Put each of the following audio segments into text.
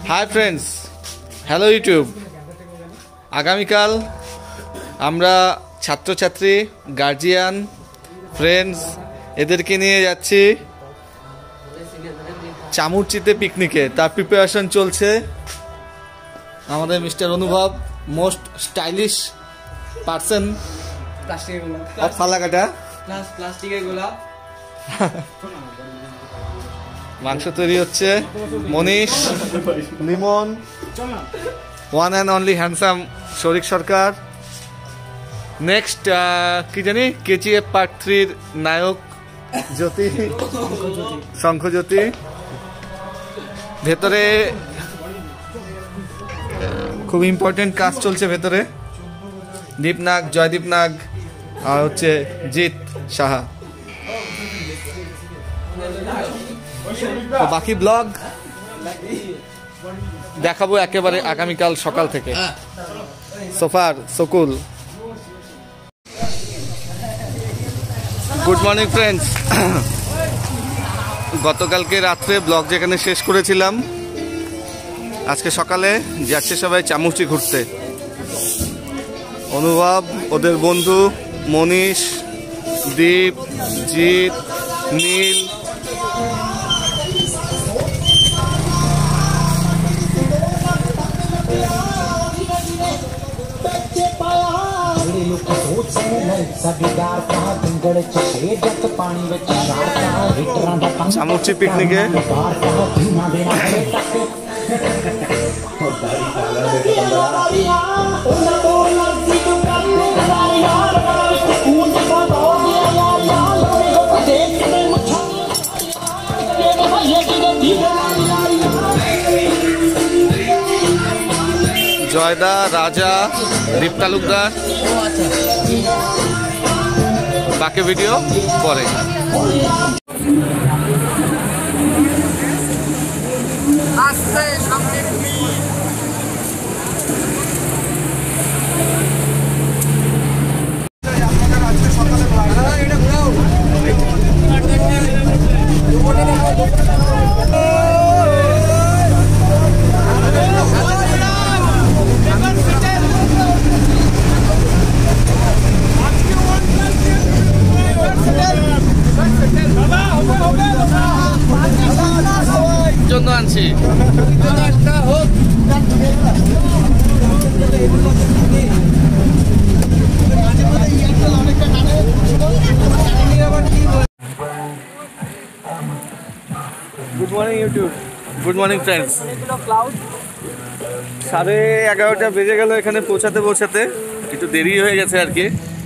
Hi friends, hello YouTube. আগামীকাল আমরা ছাত্রছাত্রী, গার্জিয়ান, ফ্রেন্ডস এদেরকে নিয়ে যাচ্ছি চামুরচিতে পিকনিকে। তার প্রিপারেশন চলছে। আমাদের mister Anubhav, most stylish person of Falakata. মাংস তৈরি হচ্ছে। Manish, Limon, one and only handsome Sharik Sarkar. Next কি জানি KGF পার্ট 3 নায়ক জ্যোতি, শঙ্খজ্যোতি। ভেতরে খুব ইম্পর্টেন্ট কাজ চলছে ভেতরে। দীপনাগ, জয়দীপ নাগ আর হচ্ছে জিৎ সাহা। বাকি ব্লগ দেখাবো একেবারে আগামীকাল সকাল থেকে। সোফার সকুল। Good morning friends. গতকালকে রাত্রে ব্লগ যেখানে শেষ করেছিলাম, আজকে সকালে যাচ্ছে সবাই চামুচি ঘুরতে। অনুভব, ওদের বন্ধু মনীষ, দীপ, জিৎ, নীল। চামুচি পিকনিকে জয়দা, রাজা, দীপ তালুকদার। বাকি ভিডিও পরে। জন্য আনছি। Good morning YouTube, good morning friends. 11:30 বেজে গেল এখানে পৌঁছাতে। একটু দেরি হয়ে গেছে আর কি।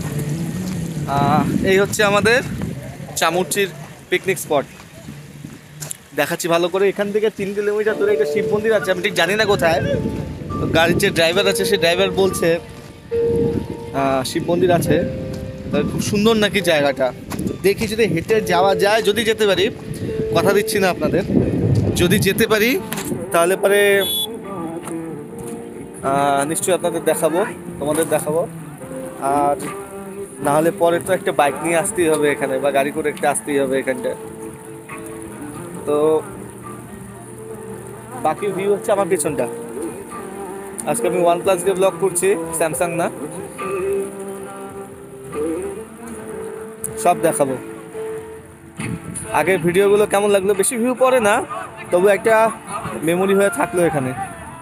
এই হচ্ছে আমাদের চামুরচির পিকনিক স্পট। দেখাচ্ছি ভালো করে। এখান থেকে 3 কিলোমিটার দূরে একটা শিব মন্দির আছে, আমি ঠিক জানি না কোথায়। গাড়ির যে ড্রাইভার আছে সেই ড্রাইভার বলছে শিব মন্দির আছে। খুব সুন্দর নাকি জায়গাটা। দেখি যদি হেঁটে যাওয়া যায়, যদি যেতে পারি, কথা দিচ্ছি না আপনাদের, যদি যেতে পারি তাহলে পরে নিশ্চয়ই আপনাদের দেখাবো, তোমাদের দেখাবো। আর নাহলে পরে তো একটা বাইক নিয়ে আসতেই হবে এখানে, বা গাড়ি করে একটা আসতেই হবে এখানটায়। তো বাকি ভিউ হচ্ছে আমার পেছনটা। আজকে আমি OnePlus দিয়ে ব্লগ করছি, স্যামসাং না। সব দেখাবো। আগের ভিডিওগুলো কেমন লাগলো, বেশি ভিউ পড়ে না, তবু একটা মেমোরি হয়ে থাকলো এখানে।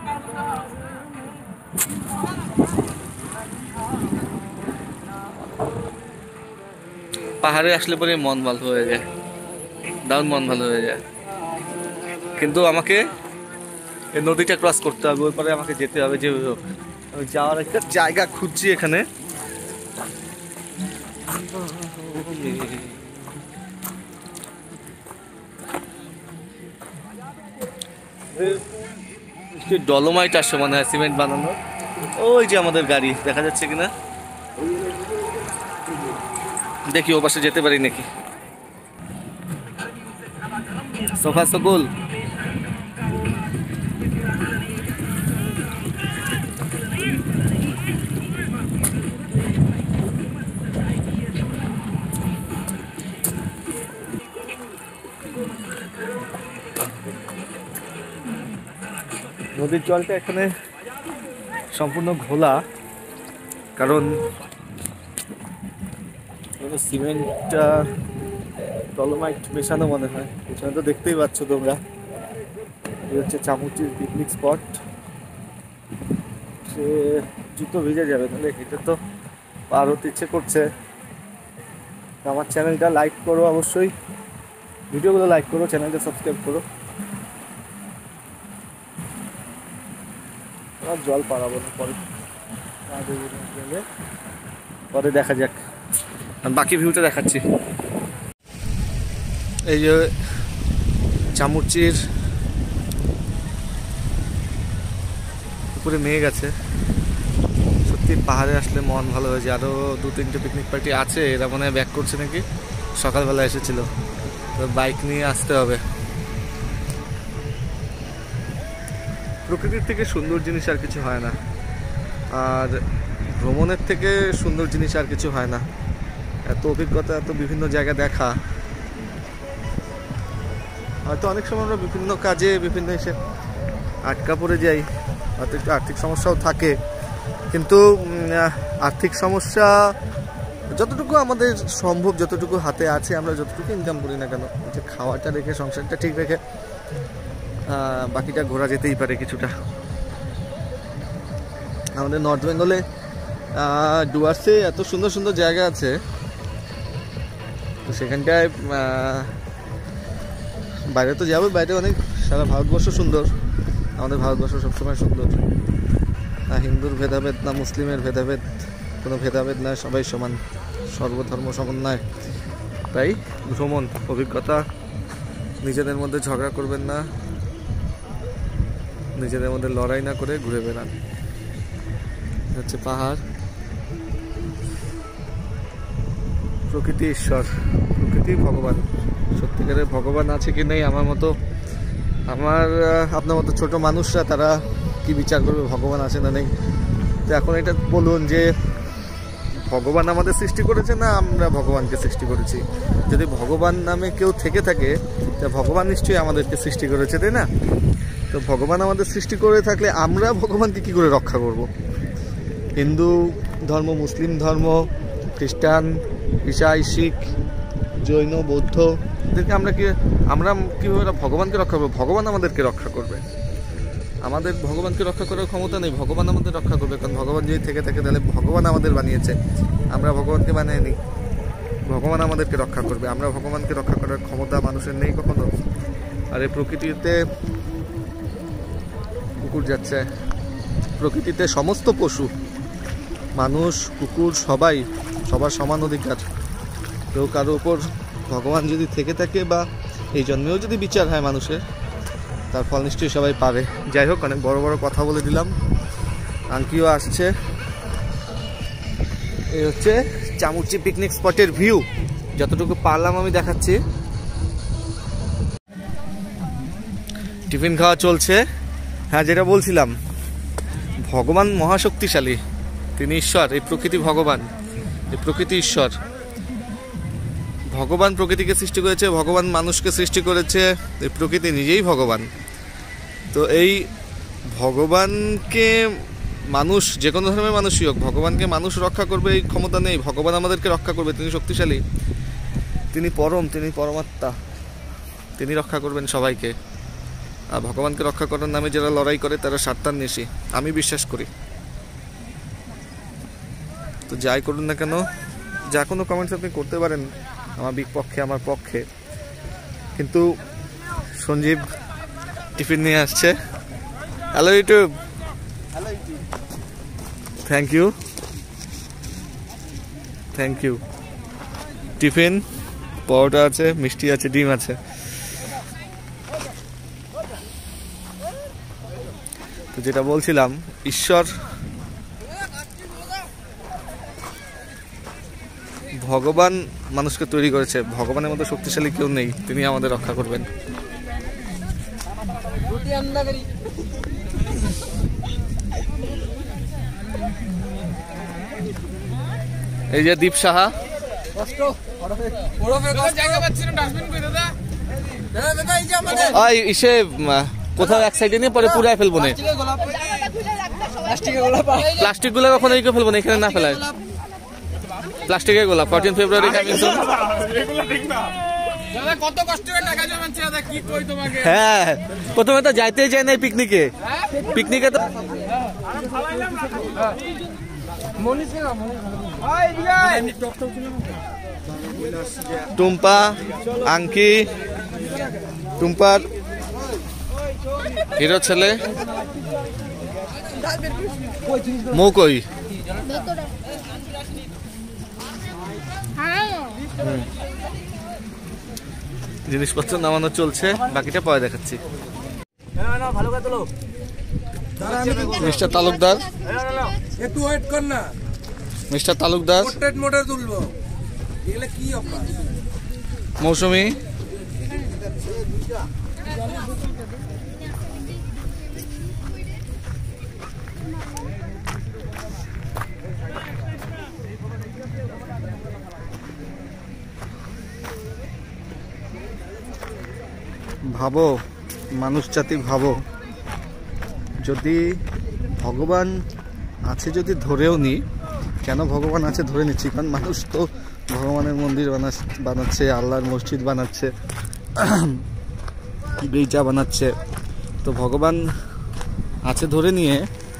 পাহাড়ে আসলে পরে মন ভালো হয়ে যায়, দারুণ মন ভালো হয়ে যায়। কিন্তু আমাকে এই নদীটা ক্রস করতে হবে, ওই পরে আমাকে যেতে হবে। যে আমি যাওয়ার একটা জায়গা খুঁজছি এখানে। ডলোমাইট আসছে মনে হয়, সিমেন্ট বানানো। ওই যে আমাদের গাড়ি দেখা যাচ্ছে কিনা, দেখি ও পাশে যেতে পারি নাকি। সোফা সকুল। নদীর জলটা এখানে সম্পূর্ণ ঘোলা, কারণ সিমেন্টটা ডলোমাইট মেশানো মনে হয়। এখানে তো দেখতেই পাচ্ছ তোমরা, এই হচ্ছে চামুচির পিকনিক স্পট। সে জুতো ভিজে যাবে, তাহলে হেঁটে তো পার হতে ইচ্ছে করছে। আমার চ্যানেলটা লাইক করো, অবশ্যই ভিডিওগুলো লাইক করো, চ্যানেলটা সাবস্ক্রাইব করো। আর জল পারাবো না, পরে দেখা যাক, বাকি ভিউটা দেখাচ্ছি। এই যে চামুচির উপরে মেঘ আছে, সত্যি পাহাড়ে আসলে মন ভালো হয়ে যায়। আরও 2-3টে পিকনিক পার্টি আছে, এরা মনে হয় ব্যাক করছে নাকি, সকালবেলা এসেছিল, তো বাইক নিয়ে আসতে হবে। প্রকৃতির থেকে সুন্দর জিনিস আর কিছু হয় না, আর ভ্রমণের থেকে সুন্দর জিনিস আর কিছু হয় না। এত অভিজ্ঞতা, এত বিভিন্ন জায়গা দেখা, হয়তো অনেক সময় আমরা বিভিন্ন কাজে বিভিন্ন এসে আটকা পড়ে যাই, হয়তো একটু আর্থিক সমস্যাও থাকে, কিন্তু আর্থিক সমস্যা যতটুকু আমাদের সম্ভব, যতটুকু হাতে আছে, আমরা যতটুকু ইনকাম করি না কেন, যে খাওয়াটা রেখে, সংসারটা ঠিক রেখে বাকিটা ঘোরা যেতেই পারে কিছুটা। আমাদের নর্থ বেঙ্গলে ডুয়ার্সে এত সুন্দর সুন্দর জায়গা আছে, তো সেখানটায় বাইরে তো যাবে, বাইরে অনেক, সারা ভারতবর্ষ সুন্দর, আমাদের ভারতবর্ষ সবসময় সুন্দর। না হিন্দুর ভেদাভেদ, না মুসলিমের ভেদাভেদ, কোনো ভেদাভেদ নয়, সবাই সমান, সর্বধর্ম সমন্বয়। তাই ভ্রমণ অভিজ্ঞতা, নিজেদের মধ্যে ঝগড়া করবেন না, নিজেদের মধ্যে লড়াই না করে ঘুরে বেড়ান। হচ্ছে পাহাড়, প্রকৃতি ঈশ্বর, প্রকৃতি ভগবান। সত্যিকারের ভগবান আছে কি নেই, আমার মতো, আপনার মতো ছোট মানুষরা তারা কি বিচার করবে ভগবান আছে না নেই? তো এখন এটা বলুন যে ভগবান আমাদের সৃষ্টি করেছে না আমরা ভগবানকে সৃষ্টি করেছি? যদি ভগবান নামে কেউ থেকে থাকে, তা ভগবান নিশ্চয়ই আমাদেরকে সৃষ্টি করেছে, তাই না? তো ভগবান আমাদের সৃষ্টি করে থাকলে আমরা ভগবানকে কি করে রক্ষা করব? হিন্দু ধর্ম, মুসলিম ধর্ম, খ্রিস্টান, ঈসাই, শিখ, জৈন, বৌদ্ধ, এদেরকে আমরা কীভাবে ভগবানকে রক্ষা করবো? ভগবান আমাদেরকে রক্ষা করবে। আমাদের ভগবানকে রক্ষা করার ক্ষমতা নেই, ভগবান আমাদের রক্ষা করবে। কারণ ভগবান যদি থেকে থাকে, তাহলে ভগবান আমাদের বানিয়েছে, আমরা ভগবানকে বানাইনি। ভগবান আমাদেরকে রক্ষা করবে, আমরা ভগবানকে রক্ষা করার ক্ষমতা মানুষের নেই কখনো। আর এই প্রকৃতিতে কুকুর যাচ্ছে, প্রকৃতিতে সমস্ত পশু, মানুষ, কুকুর, সবার সমান অধিকার। কেউ কারো উপর ভগবান যদি থেকে থাকে, বা এই জন্মেও যদি বিচার হয় মানুষের, তার ফল নিশ্চয়ই সবাই পাবে। যাই হোক, অনেক বড় বড় কথা বলে দিলাম, আঙ্কিও আসছে। এই হচ্ছে চামুচি পিকনিক স্পটের ভিউ, যতটুকু পারলাম আমি দেখাচ্ছি। টিফিন খাওয়া চলছে। হ্যাঁ, যেটা বলছিলাম, ভগবান মহাশক্তিশালী, তিনি ঈশ্বর, এই প্রকৃতি ভগবান, এই প্রকৃতি ঈশ্বর। ভগবান প্রকৃতিকে সৃষ্টি করেছে, ভগবান মানুষকে সৃষ্টি করেছে, এই প্রকৃতি নিজেই ভগবান। তো এই ভগবানকে মানুষ, যে কোনো ধর্মের মানুষই হোক, ভগবানকে মানুষ রক্ষা করবে এই ক্ষমতা নেই। ভগবান আমাদেরকে রক্ষা করবে, তিনি শক্তিশালী, তিনি পরম, তিনি পরমাত্মা, তিনি রক্ষা করবেন সবাইকে। আর ভগবানকে রক্ষা করার নামে যারা লড়াই করে, তারা স্বার্থান্বেষী, আমি বিশ্বাস করি। তো যাই করুন না কেন, যা কোনো কমেন্টস আপনি করতে পারেন আমার বিপক্ষে, আমার পক্ষে, কিন্তু সঞ্জীব টিফিন নিয়ে আসছে। Hello YouTube, thank you. Tiffin, paratha আছে, মিষ্টি আছে, ডিম আছে। তো যেটা বলছিলাম, ঈশ্বর ভগবান মানুষকে তৈরি করেছে, ভগবানের মতো শক্তিশালী কেউ নেই, তিনি আমাদের রক্ষা করবেন। এই যে দীপ সাহা, কোথাও এক সাইডে নিয়ে পরে পুরাই ফেলবো না। প্লাস্টিক গুলো কখনো এই ফেলবো না, এখানে না ফেলায় প্লাস্টিকের গোলাপ। 14 ফেব্রুয়ারি কামিং সুন। হ্যাঁ, প্রথমে তো যাইতেই চাই না পিকনিকে। পিকনিকে তো টুম্পা, আংকি, টুম্পার হিরো ছেলে মৌকই। জিনিসপত্র নামানো চলছে, বাকিটা পরে দেখাচ্ছি। মিস্টার তালুকদার, একটু ওয়েট কর না। মিস্টার তালুকদার, পোর্ট্রেট মোডে তুলবো। এগুলা কি অফার? মৌসুমী, ভাবো মানুষ জাতি, ভাবো যদি ভগবান আছে, যদি ধরেও নি, কেন ভগবান আছে ধরে নিচ্ছি, কারণ মানুষ তো ভগবানের মন্দির বানাচ্ছে, আল্লাহর মসজিদ বানাচ্ছে, গির্জা বানাচ্ছে, তো ভগবান আছে ধরে নিয়ে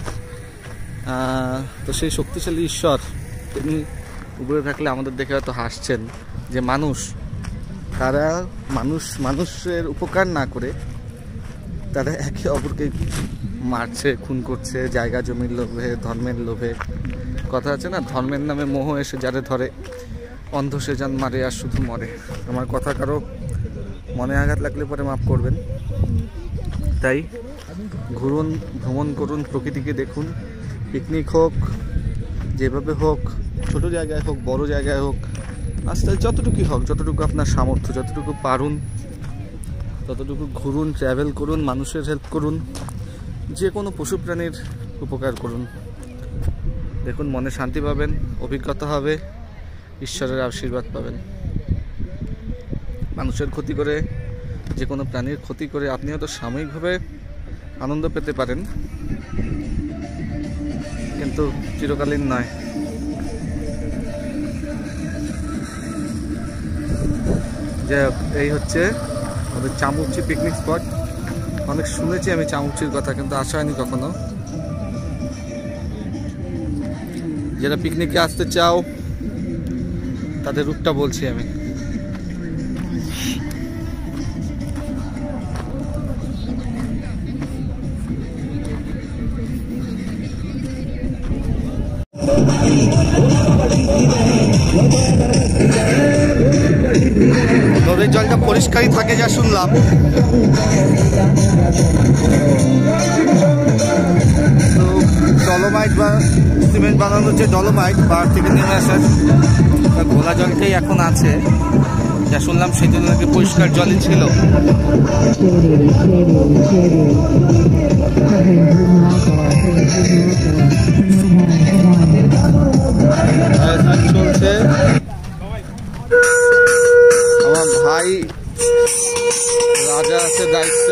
তো সেই শক্তিশালী ঈশ্বর তিনি উপরে থাকলে আমাদের দেখে হয়তো হাসছেন যে মানুষ, তারা মানুষের উপকার না করে তারা একে অপরকে মারছে, খুন করছে, জায়গা জমির লোভে, ধর্মের লোভে। কথা আছে না, ধর্মের নামে মোহ এসে যারে ধরে, অন্ধ সে যান মারে আর শুধু মরে। আমার কথা কারো মনে আঘাত লাগলে পরে মাফ করবেন। তাই ঘুরুন, ভ্রমণ করুন, প্রকৃতিকে দেখুন, পিকনিক হোক, যেভাবে হোক, ছোট জায়গায় হোক, বড় জায়গায় হোক, আস্তে যতটুকুই হোক, যতটুকু আপনার সামর্থ্য, যতটুকু পারুন ততটুকু ঘুরুন, ট্রাভেল করুন, মানুষের হেল্প করুন, যে কোনো পশু প্রাণীর উপকার করুন। দেখুন মনে শান্তি পাবেন, অভিজ্ঞতা হবে, ঈশ্বরের আশীর্বাদ পাবেন। মানুষের ক্ষতি করে, যে কোনো প্রাণীর ক্ষতি করে আপনি হয়তো সাময়িকভাবে আনন্দ পেতে পারেন, কিন্তু চিরকালীন নয়। যাই হোক, এই হচ্ছে আমাদের চামুচি পিকনিক স্পট। অনেক শুনেছি আমি চামুচির কথা, কিন্তু আসা হয়নি কখনো। যারা পিকনিকে আসতে চাও তাদের রুটটা বলছি আমি। নদীর জলটা পরিষ্কারই থাকে যা শুনলাম। তো ডলোমাইট বা সিমেন্ট বানানোর যে ডলোমাইট পাহাড় থেকে নেমে আসে, ঘোলা জলটাই এখন আছে যা শুনলাম, সেই জন্য নাকি পরিষ্কার জলই ছিল। চলছে, আমার ভাই রাজা আছে দায়িত্বে।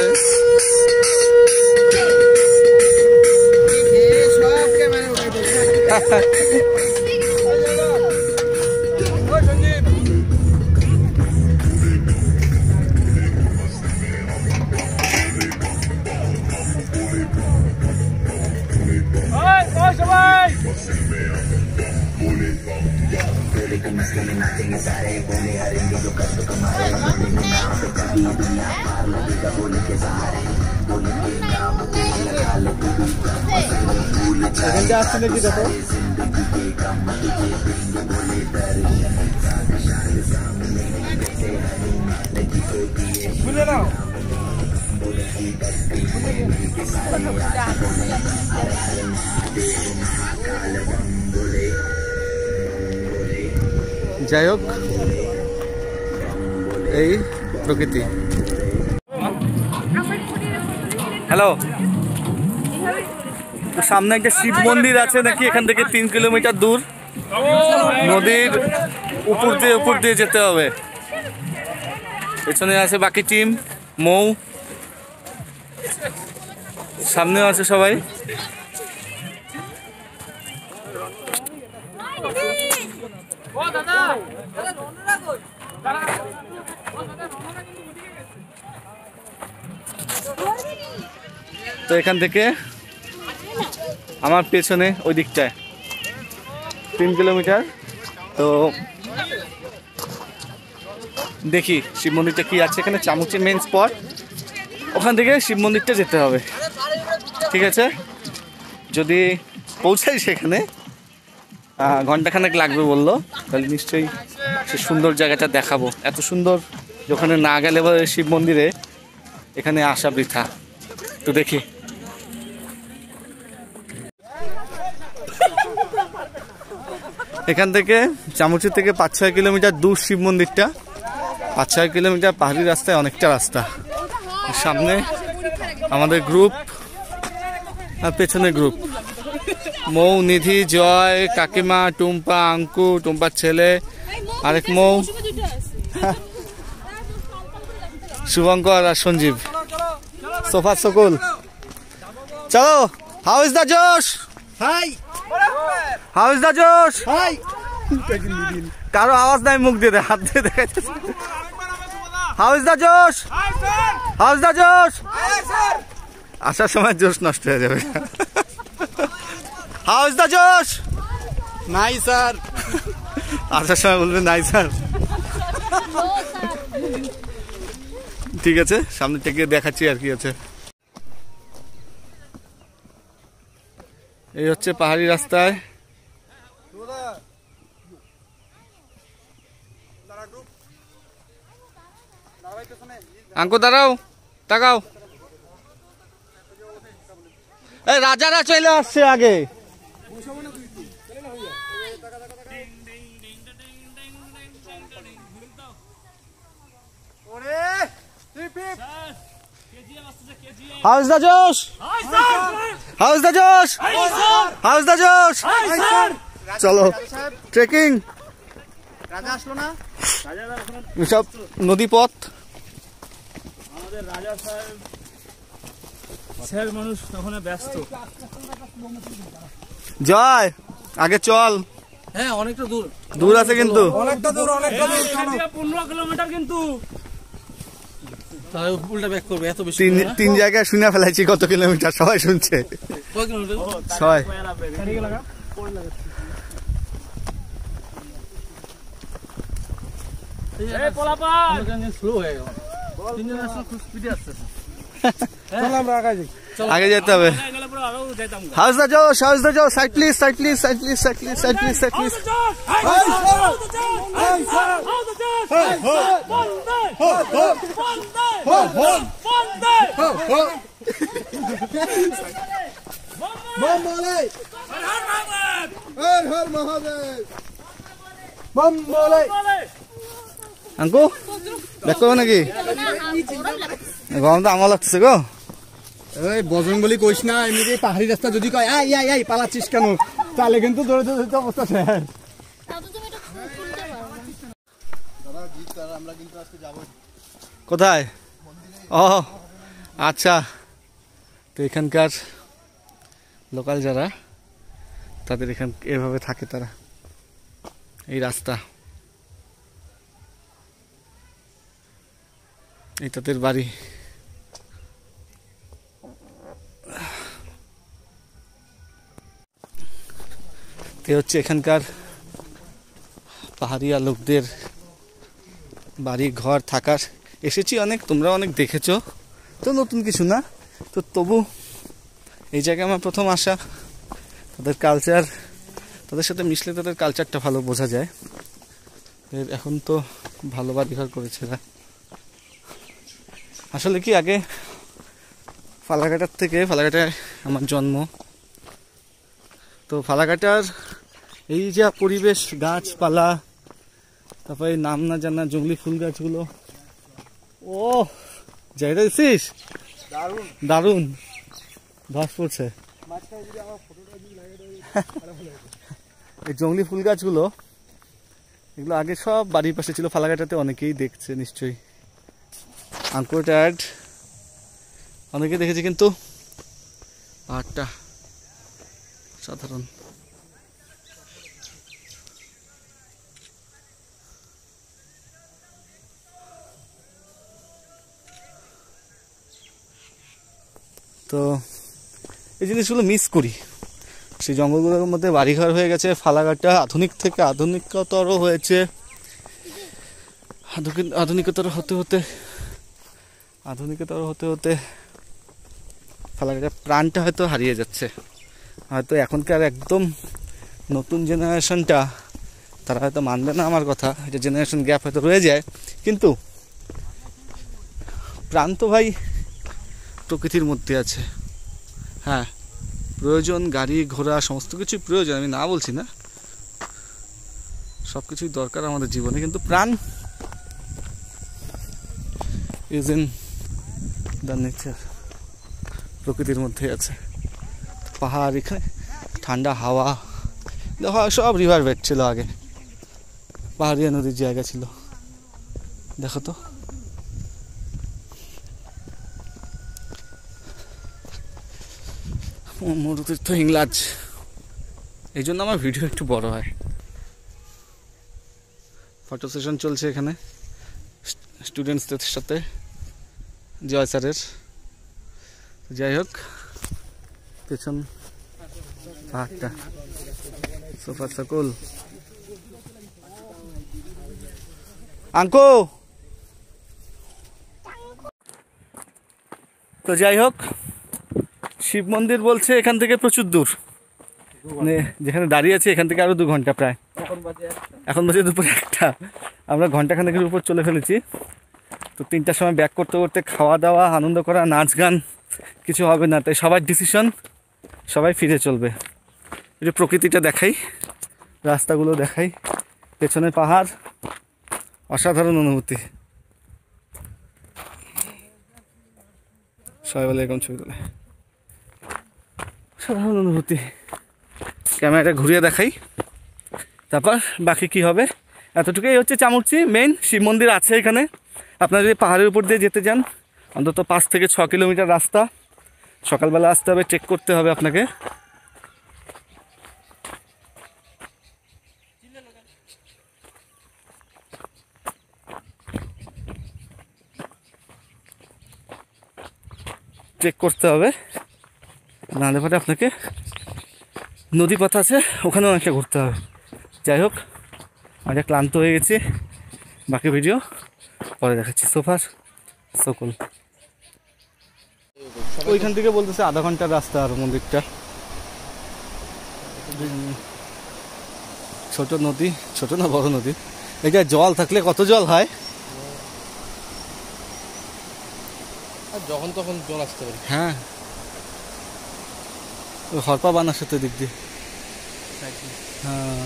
আসছে নাকি দেখো, বুঝলে না যাই হোক, এই প্রকৃতি। হ্যালো, সামনে একটা শিব মন্দির আছে নাকি, এখান থেকে 3 কিলোমিটার দূর, নদীর উপর দিয়ে যেতে হবে। পেছনে আছে বাকি টিম, মৌ। সামনেও আছে সবাই। তো এখান থেকে আমার পেছনে ওই দিকটায় 3 কিলোমিটার। তো দেখি শিব মন্দিরটা কি আছে এখানে, চামুচের মেন স্পট, ওখান থেকে শিব মন্দিরটা যেতে হবে। ঠিক আছে, যদি পৌঁছাই সেখানে ঘন্টাখানেক লাগবে বললো, তাহলে নিশ্চয়ই সে সুন্দর জায়গাটা দেখাবো। এত সুন্দর যেখানে না গেলে শিব মন্দিরে এখানে আসা বৃথা। তো দেখি। এখান থেকে চামুচি থেকে 5-6 কিলোমিটার দূর শিব মন্দিরটা। 5-6 কিলোমিটার পাহাড়ি রাস্তায়, অনেকটা রাস্তা। সামনে আমাদের গ্রুপ আর পেছনে গ্রুপ, মৌ, নিধি, জয়, কাকিমা, টুম্পা, আঙ্কু, টুম্পার ছেলে, আরেক মৌ, শুভঙ্কর আর সঞ্জীব, সোফা সকল। চলো, how is the josh? Hi, how is the josh? Hi. কারো আওয়াজ নাই, মুখ দিয়ে হাত দিয়ে দেখাইতে। How is the josh? How is the josh? আসার সময় জোশ নষ্ট হয়ে যাবে। হাউ ইজ দ্য জোশ? নাই স্যার। আসার সময় বলবে নাই স্যার। ঠিক আছে, সামনে থেকে দেখাচ্ছি আর কি আছে। এই হচ্ছে পাহাড়ি রাস্তায়। আঙ্কু দাঁড়াও, তাকাও। এই রাজারা চলে আসছে আগে। How is the Josh? How is the Josh? How is the Josh? চলো ট্রেকিং। রাজা আসলো না? সব নদী পথ। আমাদের রাজা সাহেব স্যার মানুষ তখন ব্যস্ত। জয়, আগে চল। হ্যাঁ, অনেকটা দূর। দূর আছে কিন্তু, অনেকটা দূর, অনেকটা দূর। 15 কিলোমিটার কিন্তু। তাহলে উল্টা ব্যাক করবে, এত বেশি। তিন জায়গায় শুনে ফেলাইছি কত কিলোমিটার, সবাই শুনছে। কয় কিলোমিটার? সবাই। এই পোলাপা স্লো হয়ে গেল। তিনজন আসলে খুব স্পিডে আসতেছে। চলো আমরা আগে যাই। আগে যেতে হবে। গেলে পুরো আরো যাইতাম। How is the Josh? How is the Josh? Side please, side please, side please, side please, side please, side please. আঙ্কু দেখ করবো নাকি? গরম তো আমার লাগতেছে গো। এই বজরং বলি কইস না, এমনি পাহাড়ি রাস্তা যদি কয় আই আই আই পালাচ্ছিস কেন, তাহলে কিন্তু দৌড়ে দৌড়ে অবস্থা শেষ। কোথায়? ও আচ্ছা, তো এখানকার লোকাল যারা, তাদের এখান এভাবে থাকে তারা। এই রাস্তা, এই তাদের বাড়ি। এ হচ্ছে এখানকার পাহাড়িয়া লোকদের বাড়ি ঘর থাকার। এসেছি অনেক, তোমরা অনেক দেখেছো, তো নতুন কিছু না। তো তবু এই জায়গায় আমার প্রথম আসা। তাদের কালচার, তাদের সাথে মিশলে তাদের কালচারটা ভালো বোঝা যায়। এখন তো ভালো বাড়ি ঘর করেছে এরা। আসলে কি, আগে ফালাকাটার থেকে, ফালাকাটায় আমার জন্ম, তো ফালাকাটার এই যা পরিবেশ, গাছপালা, তারপরে নাম না জানা জঙ্গলি ফুল গাছগুলো, ও জায়গা দিছিস, দারুণ ধস পড়ছে। এই জঙ্গলি ফুল গাছগুলো, এগুলো আগে সব বাড়ির পাশে ছিল। ফালাকাটাতে অনেকেই দেখছে নিশ্চয়ই, আঙ্কুর ড্যাড অনেকে দেখেছে, কিন্তু পাহাড়টা সাধারণ। তো এই জিনিসগুলো মিস করি। সেই জঙ্গলগুলোর মধ্যে বাড়িঘর হয়ে গেছে, ফালাকাটা আধুনিক থেকে আধুনিকতর হয়েছে। আধুনিকতর হতে হতে ফালাকাটার প্রাণটা হয়তো হারিয়ে যাচ্ছে। হয়তো এখনকার একদম নতুন জেনারেশনটা তারা হয়তো মানবে না আমার কথা, এটা জেনারেশন গ্যাপ হয়তো রয়ে যায়, কিন্তু প্রাণ তো ভাই প্রকৃতির মধ্যে আছে। হ্যাঁ, প্রয়োজন, গাড়ি ঘোড়া সমস্ত কিছুই প্রয়োজন, আমি না বলছি না, সব কিছুই দরকার আমাদের জীবনে, কিন্তু প্রাণ ইজ ইন দ্য নেচার, প্রকৃতির মধ্যে আছে। পাহাড়, এখানে ঠান্ডা হাওয়া, সব রিভার বেড ছিল আগে, পাহাড়িয়া নদীর জায়গা ছিল। দেখো তো, মরুতীর্থ হিংলাজ, এই জন্য আমার ভিডিও একটু বড় হয়। ফটো সেশন চলছে এখানে স্টুডেন্টসদের সাথে, জয় স্যারের। যাই হোক, পেছন পাহাড়টা সোফা সকল। আঙ্কো, তো যাই হোক, শিব মন্দির বলছে এখান থেকে প্রচুর দূর, মানে যেখানে দাঁড়িয়ে আছে এখান থেকে আরো 2 ঘন্টা প্রায়। এখন বাজে দুপুর 1টা, আমরা ঘন্টাখানেকের উপর চলে ফেলেছি। তো 3টার সময় ব্যাক করতে করতে খাওয়া দাওয়া, আনন্দ করা, নাচ গান কিছু হবে না, তাই সবার ডিসিশন সবাই ফিরে চলবে। একটু প্রকৃতিটা দেখাই, রাস্তাগুলো দেখাই, পেছনে পাহাড়, অসাধারণ অনুভূতি। সবাই বলে এরকম ছবি তোলে, সাধারণ অনুভূতি। ক্যামেরাটা ঘুরিয়ে দেখাই, তারপর বাকি কি হবে। এতটুকুই হচ্ছে চামুরচি মেইন শিব মন্দির আছে এখানে। আপনারা যদি পাহাড়ের উপর দিয়ে যেতে চান, অন্তত 5 থেকে 6 কিলোমিটার রাস্তা, সকালবেলা আসতে হবে, ট্রেক করতে হবে আপনাকে। ট্রেক করতে হবে, নাহলে পরে আপনাকে নদী পথ আছে, ওখানেও অনেকটা ঘুরতে হবে। যাই হোক, অনেক ক্লান্ত হয়ে গেছি, বাকি ভিডিও পরে দেখাচ্ছি। সোফার সকল ওইখান থেকে বলতেছে আধা ঘন্টার রাস্তা আর মন্দিরটা। ছোট নদী, ছোট না বড় নদী, এটা জল থাকলে কত জল হয়, যখন তখন জল আসতে পারে। হ্যাঁ, হরপা বানার সাথে দিক দিয়ে। হ্যাঁ,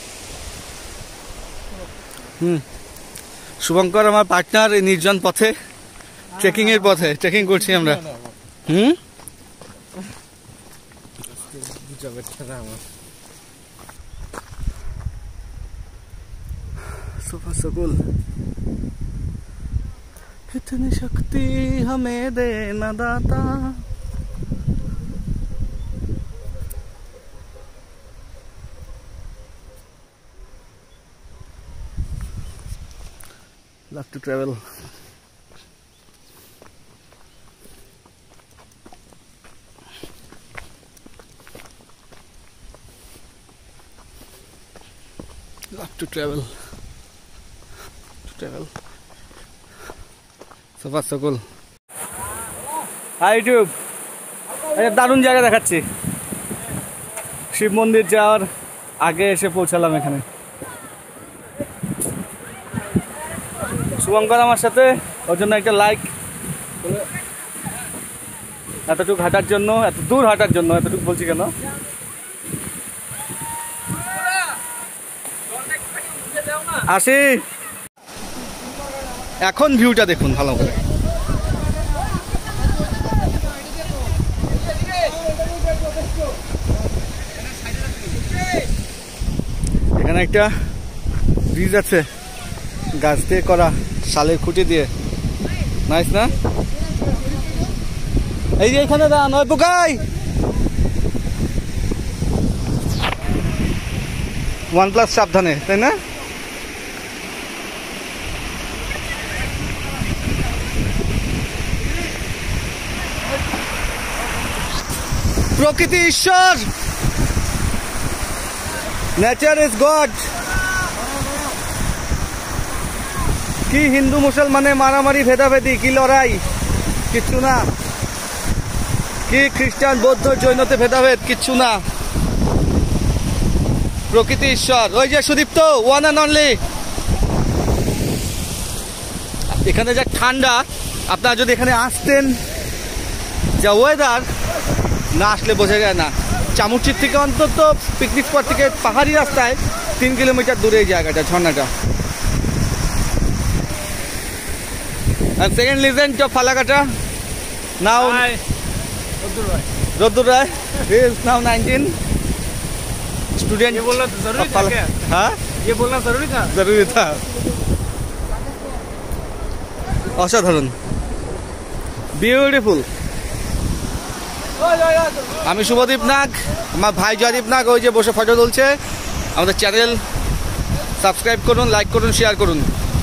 শুভঙ্কর আমার পার্টনার, এই নির্জন পথে ট্রেকিং এর পথে ট্রেকিং করছি আমরা। सुबह सकुल इतनी शक्ति हमें देना दाता। Love to travel. Love to travel. Safa সকল। হাই ইউটিউব, একটা দারুণ জায়গা দেখাচ্ছি। শিব মন্দির যাওয়ার আগে এসে পৌঁছালাম এখানে। শুভঙ্কর আমার সাথে, ওর জন্য একটা লাইক। এতটুকু হাঁটার জন্য, এত দূর হাঁটার জন্য, এতটুকু বলছি কেন, আসি। এখন ভিউটা দেখুন ভালো করে। এখানে একটা ব্রিজ আছে, গাছ দিয়ে করা, শালের খুঁটি দিয়ে, নাইস না? এই যে এখানে দাঁড়ান, ওই পোকাই OnePlus সাবধানে, তাই না? প্রকৃতি ঈশ্বর, নেচার ইজ গড। কি হিন্দু মুসলমানে মারামারি ভেদাভেদি, কি লড়াই, কিচ্ছু না। কি খ্রিস্টান বৌদ্ধ জৈনতে ভেদাভেদ, কিচ্ছু না। প্রকৃতি ঈশ্বর। ওই যে সুদীপ্ত, ওয়ান অ্যান্ড অনলি। এখানে যা ঠান্ডা, আপনারা যদি এখানে আসতেন, যা ওয়েদার, না আসলে বোঝা যায় না। চামুচির থেকে অন্তত পিকনিক স্পট থেকে পাহাড়ি রাস্তায় 3 কিলোমিটার দূরে এই জায়গাটা, ঝর্ণাটা। And second listen to Falakata. Now Hi. Roddur Rai. He is now 19. Student. ये बोलना जरूरी था क्या? हाँ, ये बोलना जरूरी था? जरूरी था। অসাধারণ, বিউটিফুল। আমি শুভদীপ নাগ, আমার ভাই জয়দীপ নাগ ওই যে বসে ফটো তুলছে। আমাদের চ্যানেল সাবস্ক্রাইব করুন, লাইক করুন, শেয়ার করুন।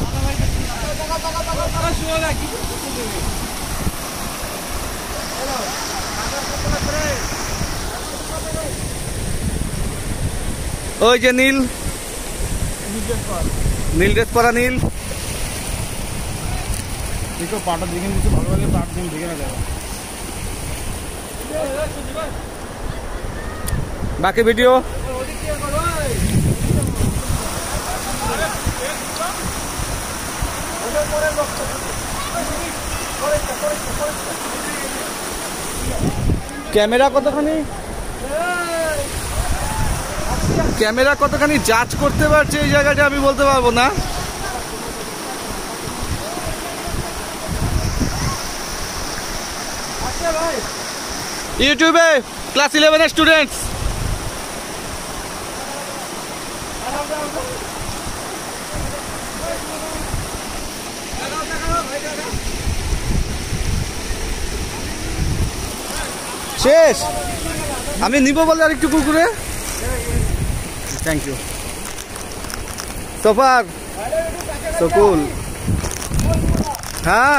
ওই যে নীল, নীল ড্রেস পরা নীল। देखो पाटा देखें जिसे भाग वाले पाट दिन देखे ना जाएगा। बाकी वीडियो ক্যামেরা কতখানি জাজ করতে পারছে এই জায়গাটা আমি বলতে পারবো না। ইউটিউবে ক্লাস 11 স্টুডেন্টস। শেষ, আমি নিব বলে আর একটু পুকুরে। Thank you. সোফার সকুল। হ্যাঁ,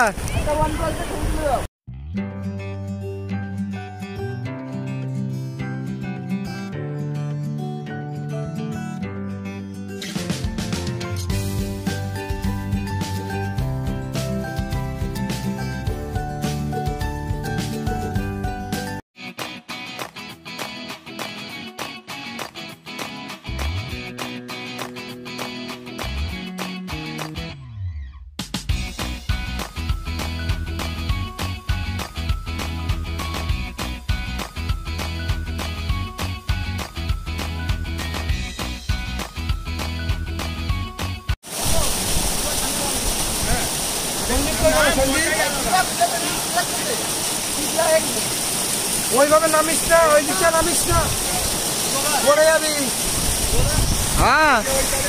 ওইভাবে নামিস না, ওই দিকটা নামিস না, পড়ে যাবি। হ্যাঁ,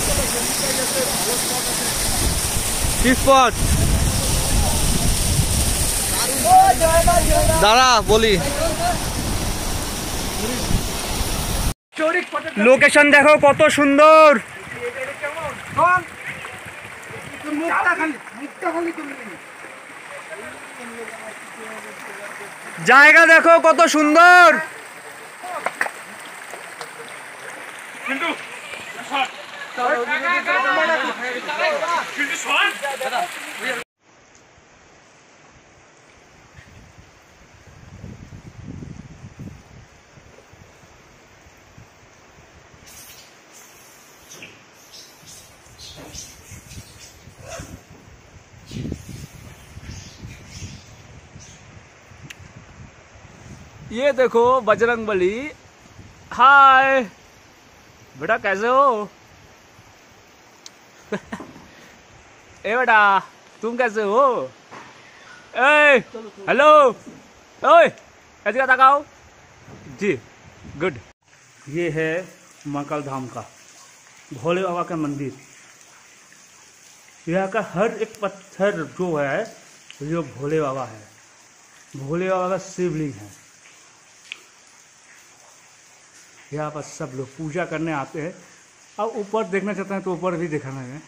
কি স্পট? দাঁড়া বলি, লোকেশন দেখো কত সুন্দর। জায়গা দেখো কত সুন্দর। ये देखो बजरंगबली। हाय बेटा, कैसे हो? ए बेटा, तुम कैसे हो? ए हेलो, ओए ऐसे ताकाओ जी। गुड। ये है महाकाल धाम का भोले बाबा का मंदिर। यहाँ का हर एक पत्थर जो है ये भोले बाबा है। भोले बाबा का शिवलिंग है। यहाँ पर सब लोग पूजा करने आते हैं। अब ऊपर देखना चाहते हैं तो ऊपर भी दिखाना है।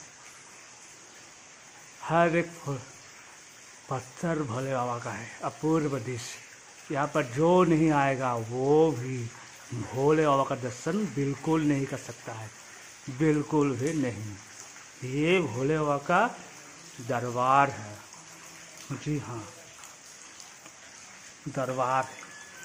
हर एक पत्थर भोले बाबा का है, अपूर्व दृश्य। यहाँ पर जो नहीं आएगा वो भी भोले बाबा का दर्शन बिल्कुल नहीं कर सकता है, बिल्कुल भी नहीं। ये भोले बाबा का दरबार है, जी हाँ दरबार है।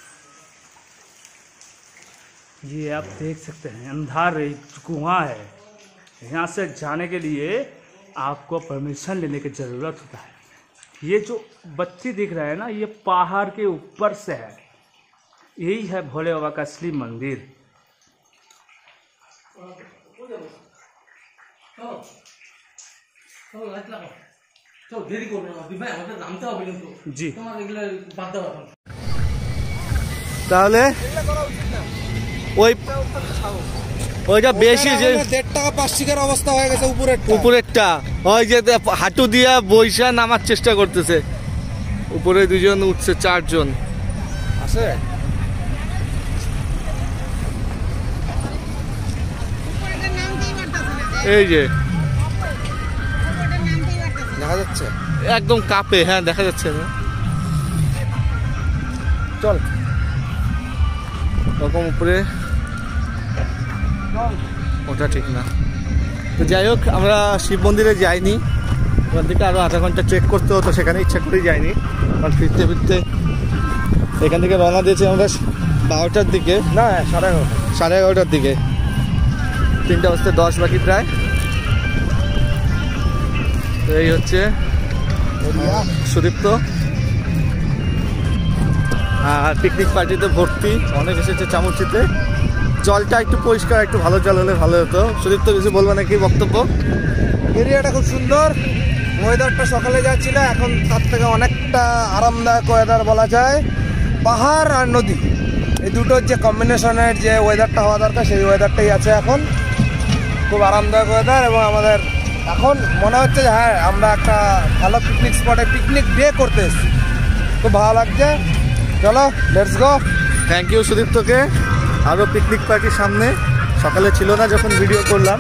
ये आप देख सकते हैं, अंधार कुआं है। यहाँ से जाने के लिए आपको परमिशन लेने की ज़रूरत होता है। ये जो बत्ती दिख रहा है ना, ये पहाड़ के ऊपर से है। यही है भोले बाबा का असली मंदिर। जी তাহলে ওইটা বেশি যে 1.5 টাকা 5 শিকার অবস্থা হয়ে গেছে উপরেরটা, ওই যে হাঁটু দিয়া বইসা নামার চেষ্টা করতেছে। উপরে 2 জন উঠছে, 4 জন আছে। এই যে দেখা যাচ্ছে একদম কাপে, হ্যাঁ দেখা যাচ্ছে না। চল ওরকম উপরে ওটা ঠিক না। তো যাই হোক, আমরা শিব মন্দিরে যাইনি, ওখান থেকে আরও আধা ঘন্টা ট্রেক করতে হতো, সেখানে ইচ্ছা করেই যাইনি। কারণ ফিরতে ফিরতে এখান থেকে রওনা দিয়েছি আমরা 12টার দিকে, না 11:30 11:30টার দিকে। 3টা বাজতে 10 বাকি প্রায়। তো এই হচ্ছে সুদীপ্ত, আর পিকনিক পার্টিতে ভর্তি, অনেক এসেছে চামুচিতে। জলটা একটু পরিষ্কার, একটু ভালো জল হলে ভালো হতো। সুদীপ্ত কিছু বলবে নাকি বক্তব্য? এরিয়াটা খুব সুন্দর, ওয়েদারটা সকালে যা ছিল এখন তার থেকে অনেকটা আরামদায়ক ওয়েদার বলা যায়। পাহাড় আর নদী এই দুটোর যে কম্বিনেশনের যে ওয়েদারটা হওয়া দরকার সেই ওয়েদারটাই আছে এখন। খুব আরামদায়ক ওয়েদার, এবং আমাদের এখন মনে হচ্ছে যে হ্যাঁ আমরা একটা ভালো পিকনিক স্পটে পিকনিক ডে করতে এসেছি। খুব ভালো লাগছে, চলো লেটস গো। থ্যাংক ইউ সুদীপ্তকে। আরও পিকনিক পার্টির সামনে, সকালে ছিল না যখন ভিডিও করলাম।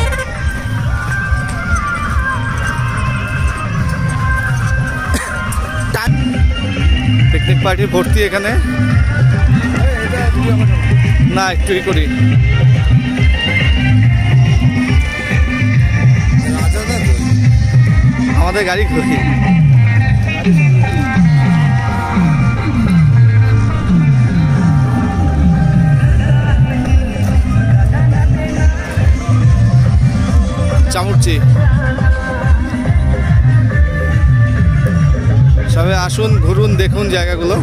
পিকনিক পার্টি ভর্তি এখানে, না একটুই করি। আমাদের গাড়ি করি। চামুচি সবাই আসুন, ঘুরুন, দেখুন জায়গাগুলো।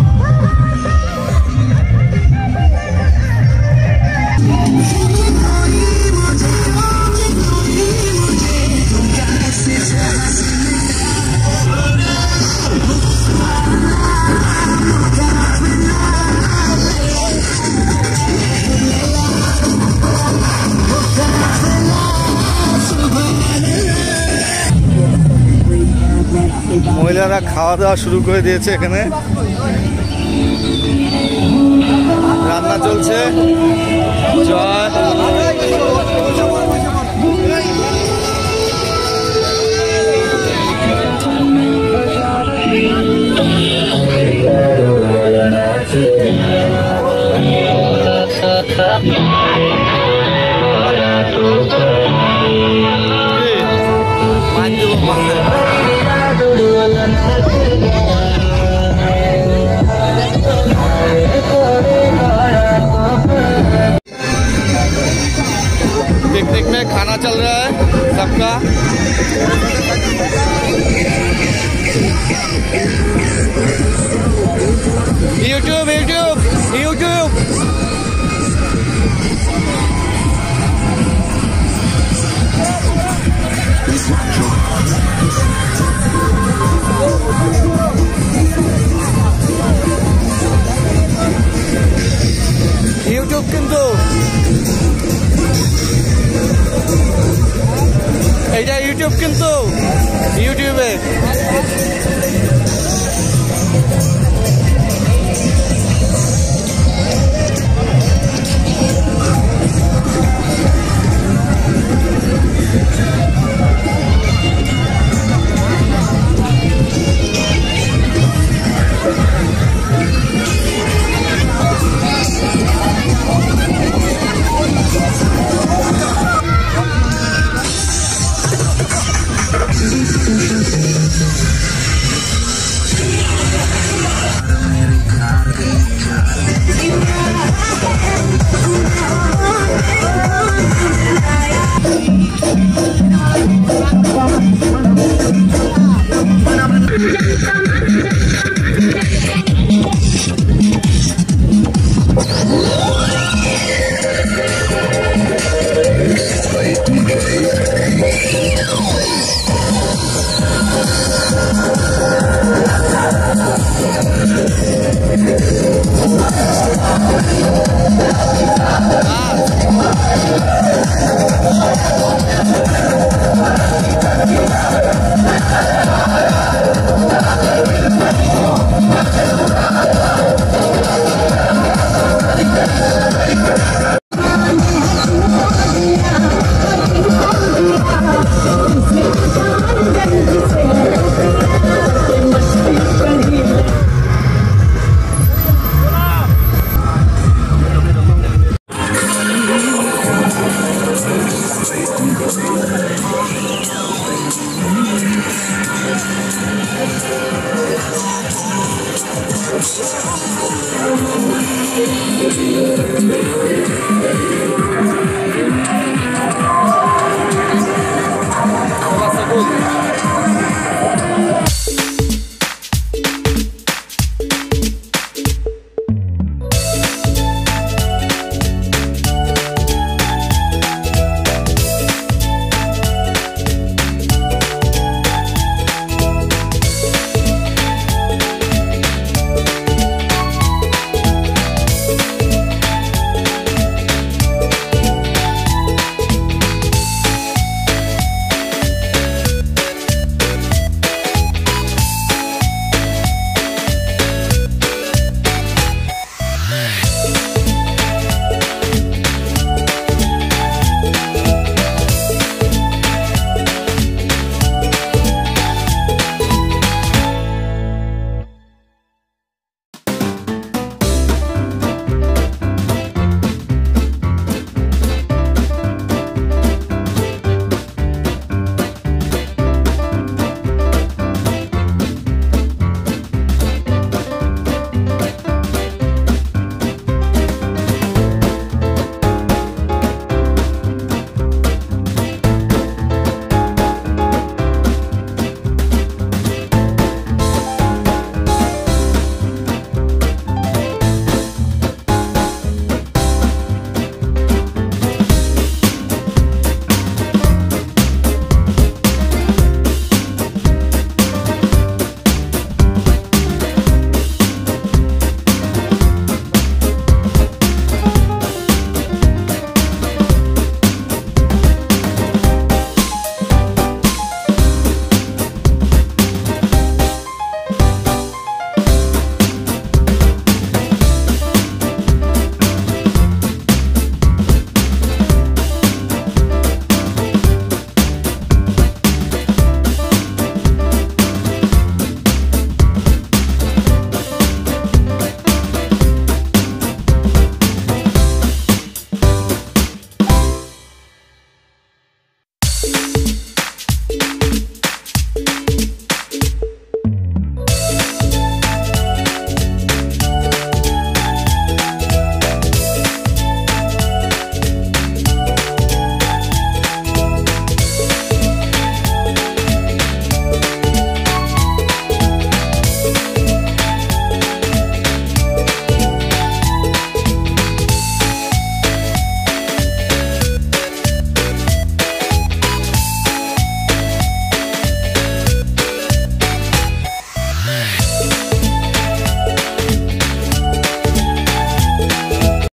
মহিলারা খাওয়া দাওয়া শুরু করে দিয়েছে, এখানে রান্না চলছে। জয় पिकनिक में खाना चल रहा है सबका। YouTube YouTube YouTube